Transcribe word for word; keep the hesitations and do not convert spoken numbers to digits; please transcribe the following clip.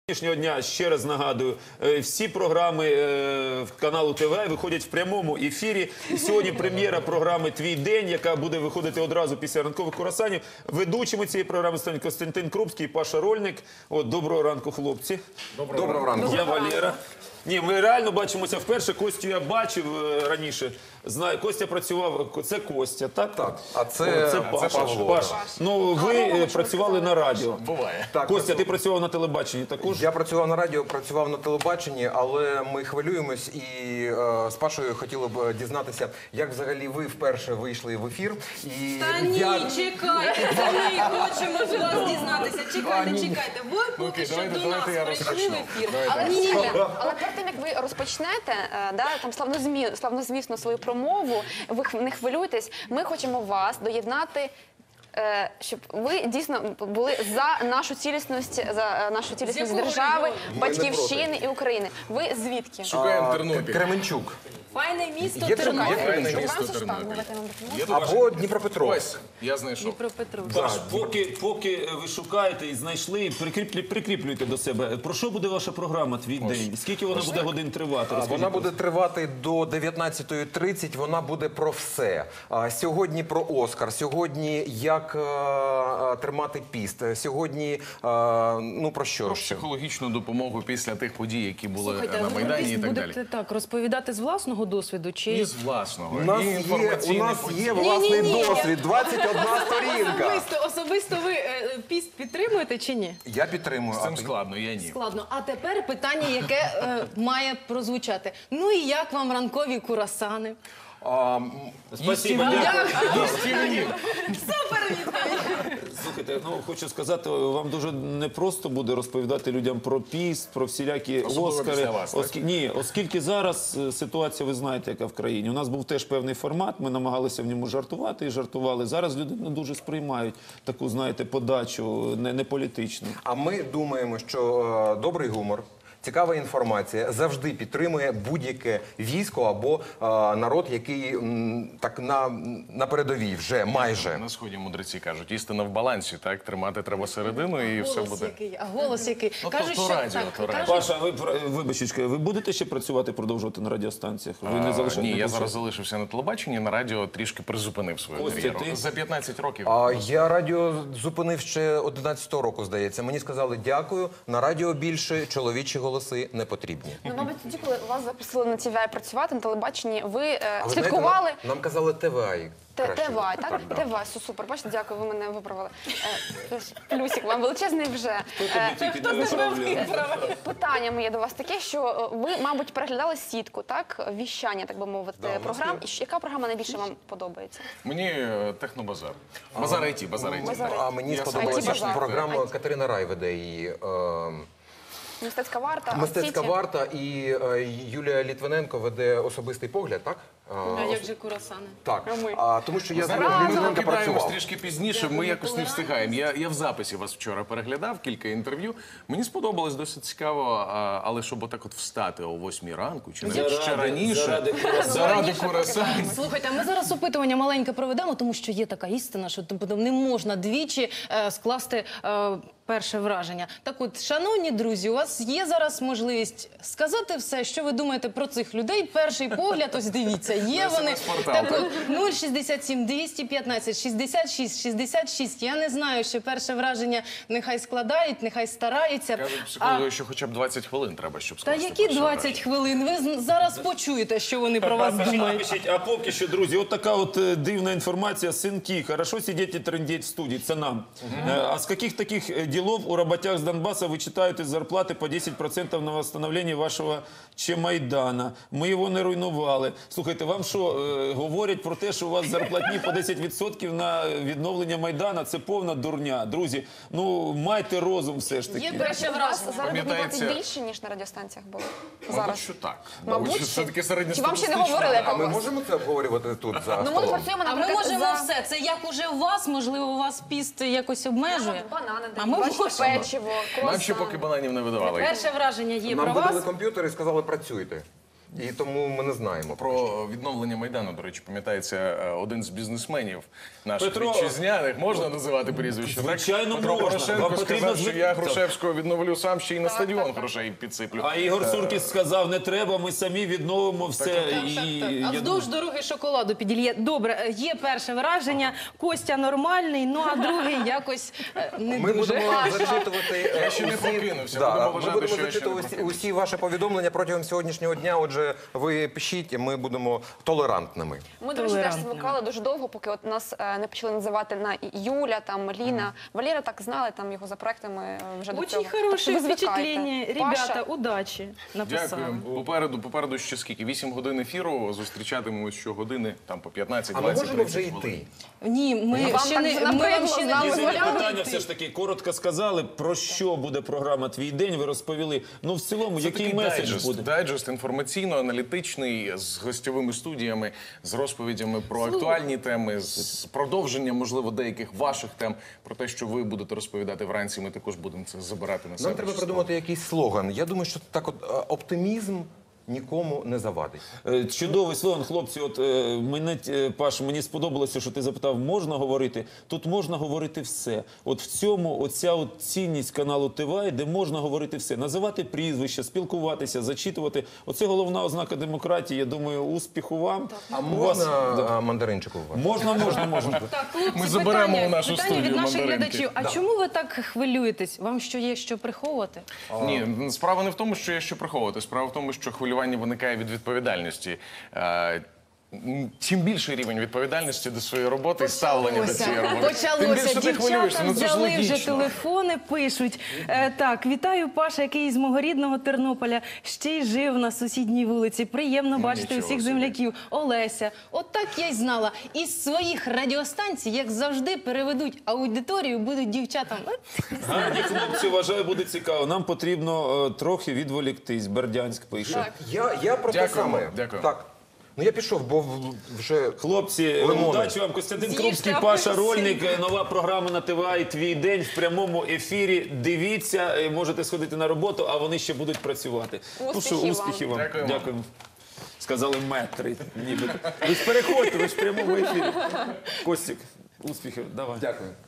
Сьогоднішнього дня, ще раз нагадую, всі програми каналу ТВ виходять в прямому ефірі. Сьогодні прем'єра програми «Твій день», яка буде виходити одразу після ранкових курасанів. Ведучими цієї програми стануть Костянтин Крупський і Паша Рольник. От, доброго ранку, хлопці. Доброго, доброго ранку. Я Валера. Ні, ми реально бачимося вперше. Костю я бачив раніше. Знаю, Костя працював, це Костя, так? Так. А це, О, це Паша. Паша. Павло. Паш. Ну, ви працювали на радіо. Буває. Так, Костя, ти працював на телебаченні також? Я працював на радіо, працював на телебаченні, але ми хвилюємось і е, з Пашою хотіли б дізнатися, як взагалі ви вперше вийшли в ефір. І Та ні, як... чекайте, це ми хочемо з вас дізнатися. Чекайте, чекайте. Ви поки Окей, що давайте, до нас давайте я прийшли в розпочну. ефір. Але, ні, ні, ні. Але перед тим, як ви розпочнете е, да, там славнозмі, славнозвісну свою промову, ви х- не хвилюйтесь, ми хочемо вас доєднати, е, щоб ви дійсно були за нашу цілісність, за е, нашу цілісність якого держави, регіону? батьківщини і України. Ви звідки? Шукаємо А, Тернопіль. Кременчук. Файне місто Є Тернопіль. Є Файне Тернопіль. місто Вам це Тернопіль. Давайте я вам допоможу. Є тут Або ваше- Дніпропетровськ. Ось, я знайшов. Дніпропетровськ. Паш, поки, поки ви шукаєте і знайшли, прикріплю, прикріплюйте до себе. Про що буде ваша програма «Твій день»? Скільки вона буде годин тривати? А, Розкажіть, Вона будь буде тривати до дев'ятнадцятої тридцять, вона буде про все. А, Сьогодні про Оскар, сьогодні як е, е, тримати піст, сьогодні, е, ну про що Про ще? психологічну допомогу після тих подій, які були Слухайте, на ви Майдані і так будете далі. так розповідати з власного досвіду? Чи І з власного, У нас і є, у інформаційний нас потік. є власний Ні-ні-ні. досвід, двадцять одна сторінка. особисто, особисто ви е, піст підтримуєте чи ні? Я підтримую. З а цим ти? складно, я ні. Складно. А тепер питання, яке е, має прозвучати. Ну і як вам ранкові курасани? А, м, Спасибо, дякую. Стівенів. Слухайте, ну хочу сказати, вам дуже непросто буде розповідати людям про піст, про всілякі Особливо Оскари. після вас, так? Оскі- Ні, оскільки зараз е, ситуація, ви знаєте, яка в країні. У нас був теж певний формат, ми намагалися в ньому жартувати і жартували. Зараз люди не дуже сприймають таку, знаєте, подачу не, не політичну. А ми думаємо, що е, добрий гумор, цікава інформація завжди підтримує будь-яке військо або е, народ, який м, так на, на передовій вже майже. На сході мудреці кажуть, істина в балансі, так? Тримати треба середину і все Голос буде. який? А голос який? Ну, то- то радіо, то радіо. Паша, ви вибачте, ви будете ще працювати, продовжувати на радіостанціях? Ви не А, залишаєте? Ні, я зараз залишився на телебаченні, на радіо трішки призупинив свою Костя, кар'єру. ти? За п'ятнадцять років. А я радіо зупинив ще одинадцятого року, здається. Мені сказали дякую, на радіо більше чоловічі голоси не потрібні. Ну, мабуть, тоді, коли вас запросили на ті ві ай працювати, на телебаченні, ви е, Але, слідкували... знаєте, нам, нам казали ТВА. Те- ТВА, так? ТВА, все супер. Бачите, дякую, ви мене виправили. Е, Плюсик вам величезний вже. Е, Хто не виправляє? Питання моє до вас таке, що е, ви, мабуть, переглядали сітку, так? Віщання, так би мовити, Да, у нас програм. є. І що- яка програма найбільше вам подобається? Мені е, технобазар. Базар ай ті, базар ай ті. Базар. А мені Я сподобалася сам- програма Катерина Рай веде її. е, Мистецька варта, Мистецька Сіті. варта і е, Юлія Літвиненко веде особистий погляд, так? А Е, як же курасани? Так, А ми? а, тому що я з Зараз Юлією ми Літвиненко кидаємось працював. трішки пізніше, ми якось не встигаємо. Я, я в записі вас вчора переглядав, кілька інтерв'ю. Мені сподобалось досить цікаво, а, але щоб отак от встати о восьмій ранку, чи навіть ще Заради- раніше, заради курасанів. заради курасанів. Слухайте, ми зараз опитування маленьке проведемо, тому що є така істина, що тобто, не можна двічі е, скласти е, перше враження. Так от, шановні друзі, у вас є зараз можливість сказати все, що ви думаєте про цих людей. Перший погляд, ось дивіться, є вони. ес-ем-ес-портал. Так от, нуль шістдесят сім двісті п'ятнадцять шістдесят шість шістдесят шість. Я не знаю, що перше враження нехай складають, нехай стараються. Кажуть А- психологи, що хоча б двадцять хвилин треба, щоб Та скласти які перше двадцять враження. хвилин? Ви з- зараз почуєте, що вони про вас думають. Напишіть, а поки що, друзі, от така от е, дивна інформація. Синки, хорошо сидеть и трындеть в студии, це нам. Е, А с каких таких е, делов у работяг с Донбасса вы читаете из зарплаты по десять процентов на восстановление вашого Чемайдана? Ми його не руйнували. Слухайте, вам що, е, говорять про те, що у вас зарплатні по десять відсотків на відновлення Майдана? Це повна дурня. Друзі, ну майте розум все ж таки. Є До речі, перше у вас враження. заробітні плати Пам'ятається- більше, ніж на радіостанціях було? Мабуть, Зараз. що так. Мабуть, що що- все-таки Чи вам ще не середньостатистична. говорили, яка А у ми вас? можемо це обговорювати тут за Ну, ми столом? працюємо, А ми наприклад, можемо за... все. Це як уже у вас, можливо, у вас піст якось обмежує. Банани, А ми бачите, можемо. печиво, Нам ще круасан. поки бананів не видавали. Перше враження є Нам про видали вас. комп'ютер і сказали працюйте. І тому ми не знаємо. Про відновлення Майдану, до речі, пам'ятається е, один з бізнесменів наших Петро- вітчизняних. Можна називати прізвище? так? Звичайно, Петро можна. Порошенко Вам потрібно сказав, що звик- я Так. Грушевського відновлю сам, ще й на стадіон грошей підсиплю. А Ігор Суркіс сказав, не треба, ми самі відновимо все. І, А я вздовж дороги шоколаду піділє. Добре, є перше враження. Костя нормальний, ну а другий якось е, не Ми дуже. будемо зачитувати. Я ще не усі- прокинувся, Да, будемо ми вважати, будемо що я ще не зачитувати усі, прокинувся. усі ваші повідомлення протягом сьогоднішнього дня. Отже, ви пишіть, ми будемо толерантними. Ми, до речі, теж Толерантними. звикали дуже довго, поки от нас е, не почали називати на Юля, там Ліна. Валера так знали, там його за проектами е, вже до цього. Очень хорошее Так що ви звикайте. впечатление. Паша, Ребята, удачі. Написали. Дякую. Попереду, попереду ще скільки? Вісім годин ефіру. Зустрічатимемось щогодини, там по п'ятнадцять А ми двадцять можемо вже тридцять хвилин. йти? Ні, ми Вам ще так не, ми набридло вам ще з не нами Єдине дозволяли питання йти. все ж таки, коротко сказали, про що буде програма «Твій день», ви розповіли. Ну, в цілому, Це який такий меседж дайджест, буде? дайджест інформаційно-аналітичний з гостьовими студіями, з розповідями про актуальні теми, з продовженням, можливо, деяких ваших тем, про те, що ви будете розповідати вранці. Ми також будемо це забирати на себе. Нам треба придумати якийсь слоган. Я думаю, що так от е, оптимізм нікому не завадить. Е, Чудовий слоган, хлопці. От е, мене, е, Паш, мені сподобалося, що ти запитав, можна говорити? Тут можна говорити все. От в цьому оця от цінність каналу ТВА, де можна говорити все. Називати прізвища, спілкуватися, зачитувати. Оце головна ознака демократії. Я думаю, успіху вам. А У вас- можна Да. а, мандаринчику у вас? Можна, можна, можна. Так, хлопці, Ми заберемо питання, у нашу питання студію від наших мандаринки. глядачів. А чому ви так хвилюєтесь? Вам що є що приховувати? Ні, справа не в тому, що є що приховувати. Справа в тому, що хвилювання виникає від відповідальності. Е, м, Чим більший рівень відповідальності до своєї роботи і ставлення до цієї роботи, тим Почалося. більше ти хвилюєшся. Дівчата Ну це ж взяли вже логічно. телефони, пишуть. Е, так, вітаю, Паша, який з мого рідного Тернополя ще й жив на сусідній вулиці. Приємно бачити нічого усіх собі. земляків. Олеся. От так я й знала. Із своїх радіостанцій, як завжди, переведуть аудиторію, будуть дівчатам. От. Гарні хлопці, вважаю, буде цікаво. Нам потрібно е, трохи відволіктись. Бердянськ пише. Я, я про те Дякуємо, саме. дякую. Так. Ну я пішов, бо в- вже Хлопці, Лимони. удачі вам. Костянтин З'їжте Крупський, Паша апельсин. Рольник. Нова програма на ТВА і «Твій день» в прямому ефірі. Дивіться, е, можете сходити на роботу, а вони ще будуть працювати. Ну що, Успіхів вам. успіхів вам. Дякуємо. Дякуємо. Сказали метри. Ніби. Ви ж переходьте, ви ж в прямому ефірі. Костік, успіхів. Давай. дякую.